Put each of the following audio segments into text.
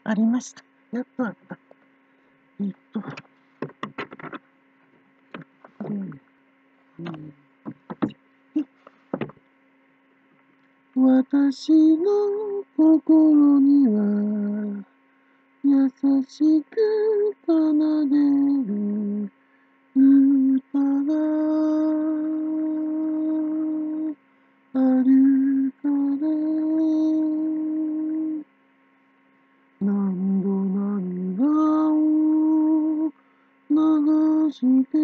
ありました。やっとあった。これね。私の心には優しく奏でる歌があるから何度涙を流して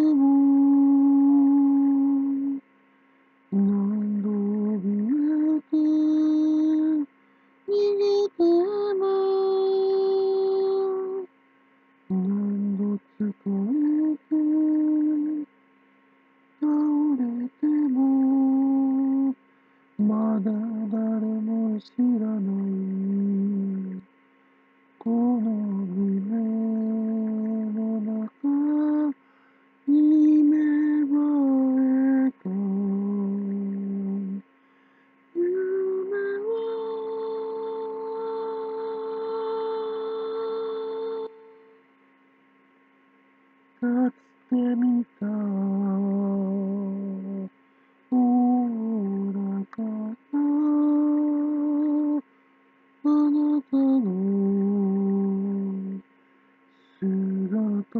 も何度怯えて逃げても何度疲れて倒れてもまだ誰も知らないこの胸の中に芽生えた夢はかつて見たおおらかなあなたの姿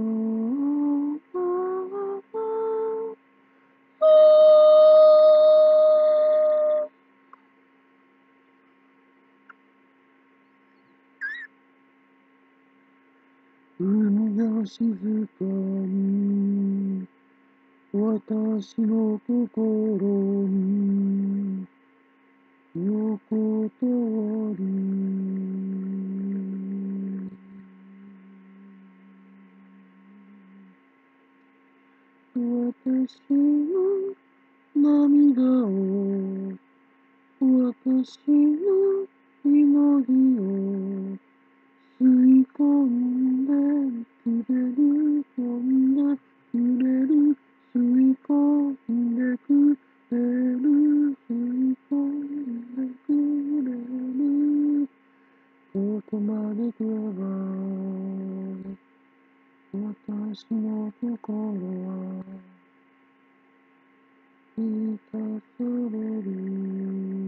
海が静かに私の心に横たわり私の涙を私の祈りを吸い込んでくれる飛んでくれる吸い込んでくれる吸い込んでくれるここまで来れば私の心は満たされる